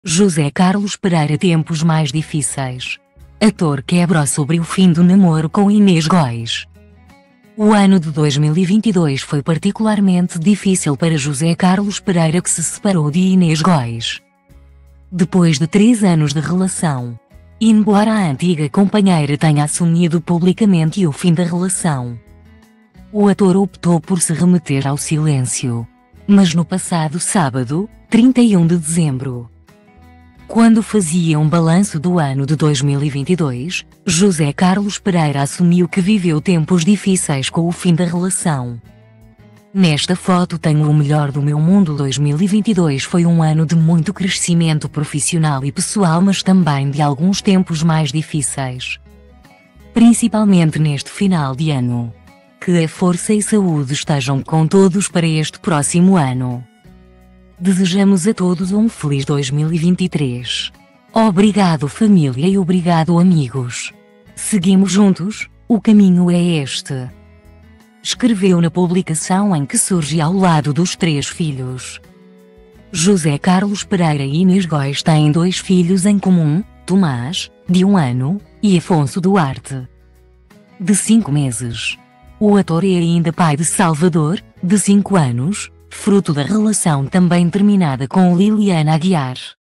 José Carlos Pereira. Tempos mais difíceis. Ator quebra sobre o fim do namoro com Inês Góes. O ano de 2022 foi particularmente difícil para José Carlos Pereira, que se separou de Inês Góes depois de 3 anos de relação. Embora a antiga companheira tenha assumido publicamente o fim da relação, o ator optou por se remeter ao silêncio. Mas no passado sábado, 31 de dezembro, quando fazia um balanço do ano de 2022, José Carlos Pereira assumiu que viveu tempos difíceis com o fim da relação. Nesta foto tenho o melhor do meu mundo. 2022 foi um ano de muito crescimento profissional e pessoal, mas também de alguns tempos mais difíceis. Principalmente neste final de ano. Que a força e saúde estejam com todos para este próximo ano. Desejamos a todos um feliz 2023. Obrigado família e obrigado amigos. Seguimos juntos, o caminho é este. Escreveu na publicação em que surge ao lado dos 3 filhos. José Carlos Pereira e Inês Góes têm 2 filhos em comum, Tomás, de 1 ano, e Afonso Duarte, de 5 meses. O ator é ainda pai de Salvador, de 5 anos, fruto da relação também terminada com Liliana Aguiar.